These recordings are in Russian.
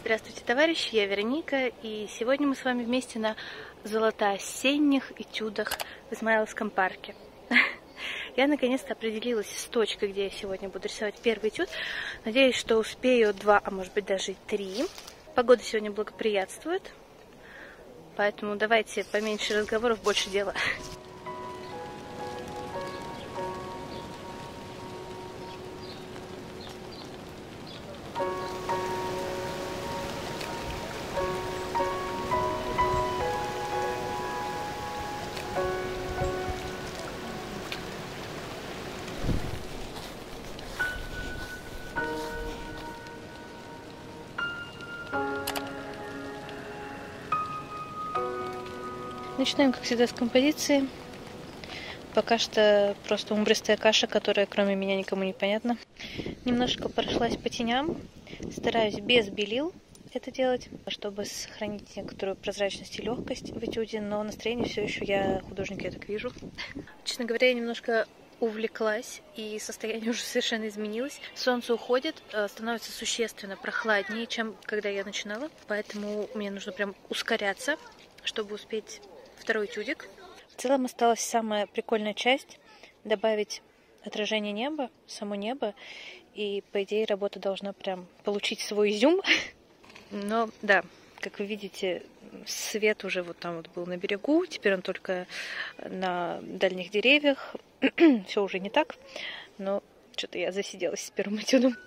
Здравствуйте, товарищи, я Вероника, и сегодня мы с вами вместе на золотоосенних этюдах в Измайловском парке. Я наконец-то определилась с точкой, где я сегодня буду рисовать первый этюд. Надеюсь, что успею 2, а может быть даже и 3. Погода сегодня благоприятствует, поэтому давайте поменьше разговоров, больше дела. Начинаем, как всегда, с композиции. Пока что просто умбристая каша, которая кроме меня никому не понятна. Немножко прошлась по теням. Стараюсь без белил это делать, чтобы сохранить некоторую прозрачность и легкость в этюде, но настроение все еще я художник, я так вижу. Честно говоря, я немножко увлеклась, и состояние уже совершенно изменилось. Солнце уходит, становится существенно прохладнее, чем когда я начинала, поэтому мне нужно прям ускоряться, чтобы успеть второй этюдик. В целом осталась самая прикольная часть — добавить отражение неба, само небо, и по идее работа должна прям получить свой изюм. Но да, как вы видите, свет уже вот там вот был на берегу, теперь он только на дальних деревьях. Все уже не так, но что-то я засиделась с первым этюдом.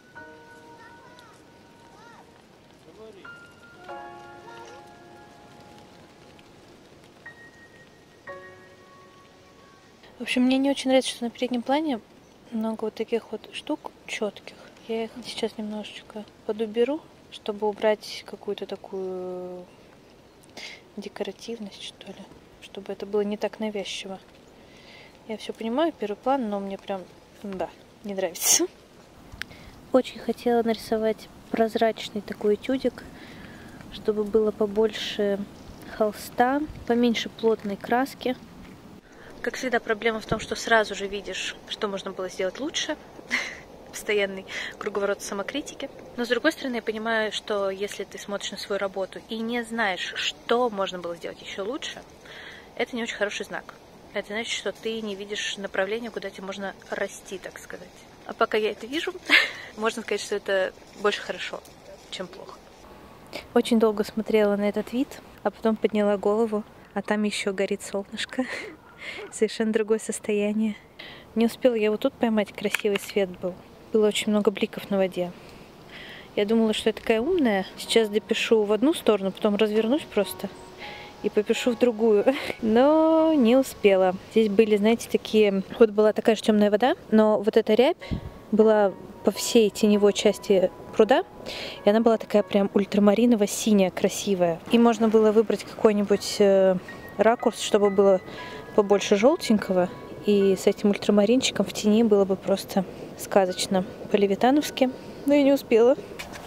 В общем, мне не очень нравится, что на переднем плане много вот таких вот штук четких. Я их сейчас немножечко подуберу, чтобы убрать какую-то такую декоративность, что ли. Чтобы это было не так навязчиво. Я все понимаю, первый план, но мне прям, да, не нравится. Очень хотела нарисовать прозрачный такой этюдик, чтобы было побольше холста, поменьше плотной краски. Как всегда, проблема в том, что сразу же видишь, что можно было сделать лучше. Постоянный круговорот самокритики. Но с другой стороны, я понимаю, что если ты смотришь на свою работу и не знаешь, что можно было сделать еще лучше, это не очень хороший знак. Это значит, что ты не видишь направления, куда тебе можно расти, так сказать. А пока я это вижу, можно сказать, что это больше хорошо, чем плохо. Очень долго смотрела на этот вид, а потом подняла голову, а там еще горит солнышко. Совершенно другое состояние. Не успела я вот тут поймать, красивый свет был. Было очень много бликов на воде. Я думала, что я такая умная. Сейчас допишу в одну сторону, потом развернусь просто и попишу в другую. Но не успела. Здесь были, знаете, такие... Вот была такая же темная вода, но вот эта рябь была по всей теневой части пруда, и она была такая прям ультрамариново-синяя, красивая. И можно было выбрать какой-нибудь ракурс, чтобы было побольше желтенького, и с этим ультрамаринчиком в тени было бы просто сказочно по-левитановски, но я не успела.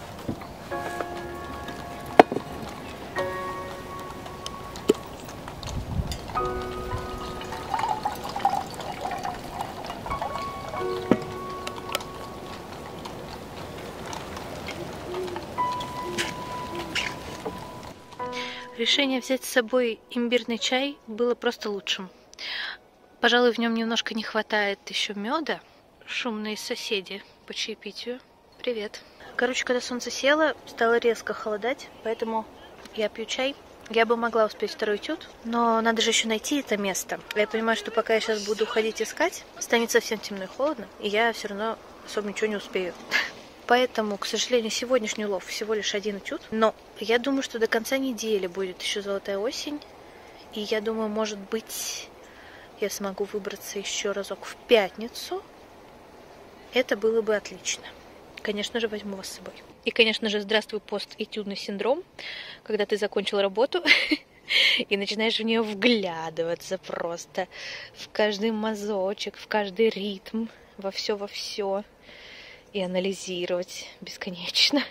Решение взять с собой имбирный чай было просто лучшим. Пожалуй, в нем немножко не хватает еще меда. Шумные соседи по чаепитию. Привет. Короче, когда солнце село, стало резко холодать, поэтому я пью чай. Я бы могла успеть второй этюд, но надо же еще найти это место. Я понимаю, что пока я сейчас буду ходить искать, станет совсем темно и холодно, и я все равно особо ничего не успею. Поэтому, к сожалению, сегодняшний улов всего лишь один этюд. Но я думаю, что до конца недели будет еще золотая осень. И я думаю, может быть, я смогу выбраться еще разок в пятницу. Это было бы отлично. Конечно же, возьму вас с собой. И, конечно же, здравствуй пост-этюдный синдром, когда ты закончил работу и начинаешь в нее вглядываться просто в каждый мазочек, в каждый ритм, во все. И анализировать бесконечно.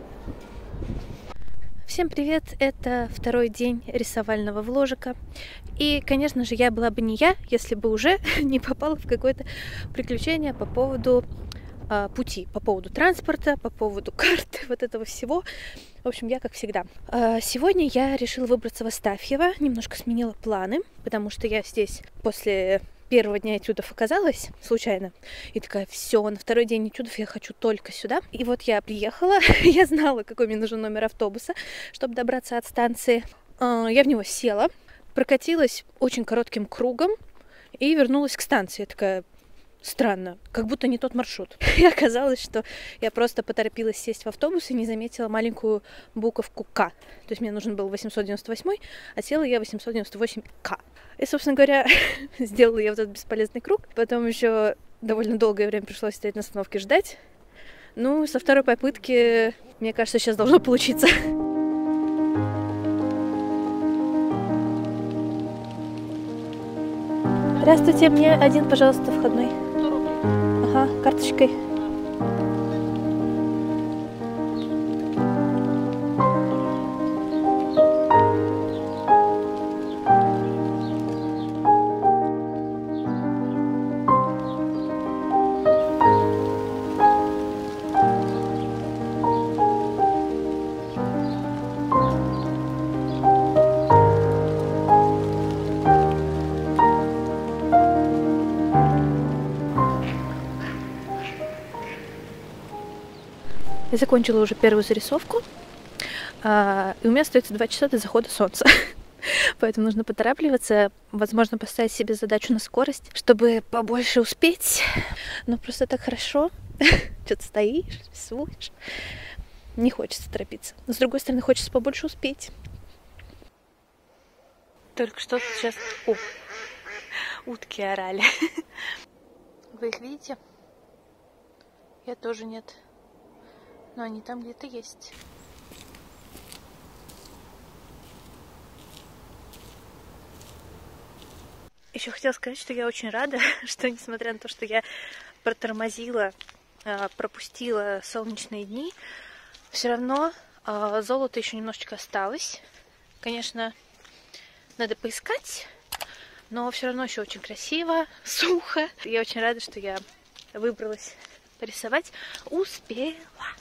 Всем привет! Это второй день рисовального вложика. И, конечно же, я была бы не я, если бы уже не попала в какое-то приключение по поводу пути, по поводу транспорта, по поводу карты, вот этого всего. В общем, я как всегда. Сегодня я решила выбраться в Астафьево, немножко сменила планы, потому что я здесь после первого дня этюдов оказалась случайно. И такая, все, на второй день этюдов я хочу только сюда. И вот я приехала, я знала, какой мне нужен номер автобуса, чтобы добраться от станции. Я в него села, прокатилась очень коротким кругом и вернулась к станции. Я такая, странно, как будто не тот маршрут. И оказалось, что я просто поторопилась сесть в автобус и не заметила маленькую буковку К. То есть мне нужен был 898, а села я 898К. И, собственно говоря, сделала я вот этот бесполезный круг. Потом еще довольно долгое время пришлось стоять на остановке ждать. Ну, со второй попытки, мне кажется, сейчас должно получиться. Здравствуйте, мне один, пожалуйста, входной. 100 рублей. Ага, карточкой. Я закончила уже первую зарисовку, и у меня остается 2 часа до захода солнца. Поэтому нужно поторапливаться, возможно, поставить себе задачу на скорость, чтобы побольше успеть. Но просто так хорошо. Что-то стоишь, рисуешь. Не хочется торопиться. Но с другой стороны, хочется побольше успеть. Только что сейчас... О, утки орали. Вы их видите? Я тоже нет. Но они там где-то есть. Еще хотела сказать, что я очень рада, что несмотря на то, что я протормозила, пропустила солнечные дни, все равно золото еще немножечко осталось. Конечно, надо поискать, но все равно еще очень красиво, сухо. Я очень рада, что я выбралась порисовать. Успела.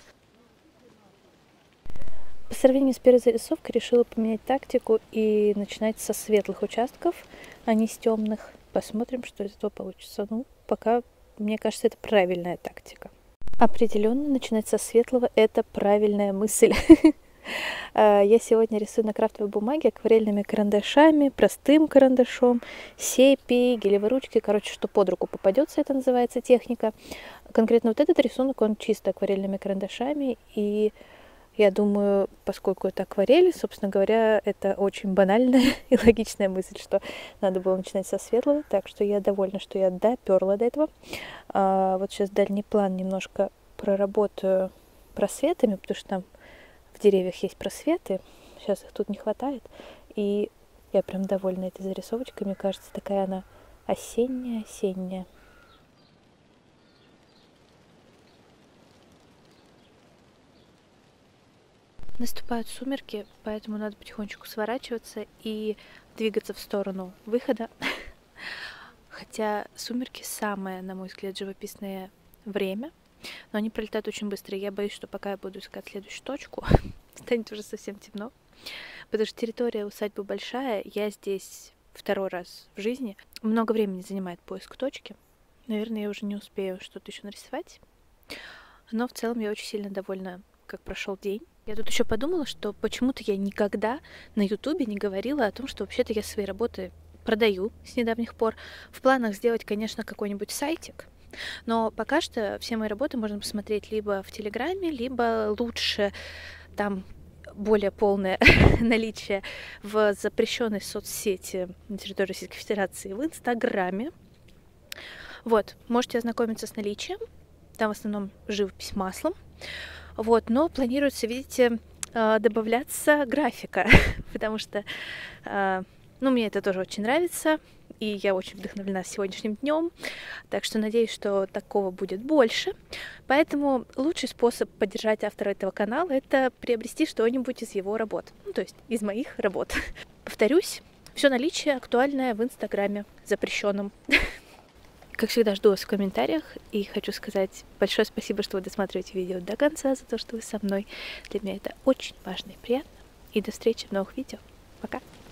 По сравнению с первой зарисовкой решила поменять тактику и начинать со светлых участков, а не с темных. Посмотрим, что из этого получится. Ну, пока, мне кажется, это правильная тактика. Определенно начинать со светлого – это правильная мысль. Я сегодня рисую на крафтовой бумаге акварельными карандашами, простым карандашом, сепией, гелевой ручкой. Короче, что под руку попадется, это называется техника. Конкретно вот этот рисунок, он чисто акварельными карандашами. И я думаю, поскольку это акварель, собственно говоря, это очень банальная и логичная мысль, что надо было начинать со светлого. Так что я довольна, что я доперла до этого. Вот сейчас дальний план немножко проработаю просветами, потому что там в деревьях есть просветы. Сейчас их тут не хватает. И я прям довольна этой зарисовочкой. Мне кажется, такая она осенняя-осенняя. Наступают сумерки, поэтому надо потихонечку сворачиваться и двигаться в сторону выхода. Хотя сумерки самое, на мой взгляд, живописное время, но они пролетают очень быстро. Я боюсь, что пока я буду искать следующую точку, станет уже совсем темно. Потому что территория усадьбы большая, я здесь второй раз в жизни. Много времени занимает поиск точки. Наверное, я уже не успею что-то еще нарисовать. Но в целом я очень сильно довольна, как прошел день. Я тут еще подумала, что почему-то я никогда на Ютубе не говорила о том, что вообще-то я свои работы продаю с недавних пор. В планах сделать, конечно, какой-нибудь сайтик, но пока что все мои работы можно посмотреть либо в Телеграме, либо лучше там более полное наличие в запрещенной соцсети на территории Российской Федерации в Инстаграме. Вот, можете ознакомиться с наличием. Там в основном живопись маслом. Вот, но планируется, видите, добавляться графика, потому что, ну, мне это тоже очень нравится, и я очень вдохновлена сегодняшним днем, так что надеюсь, что такого будет больше. Поэтому лучший способ поддержать автора этого канала – это приобрести что-нибудь из его работ, ну, то есть из моих работ. Повторюсь, Все наличие актуальное в Инстаграме, запрещенном. Как всегда, жду вас в комментариях. И хочу сказать большое спасибо, что вы досматриваете видео до конца, за то, что вы со мной. Для меня это очень важно и приятно. И до встречи в новых видео. Пока!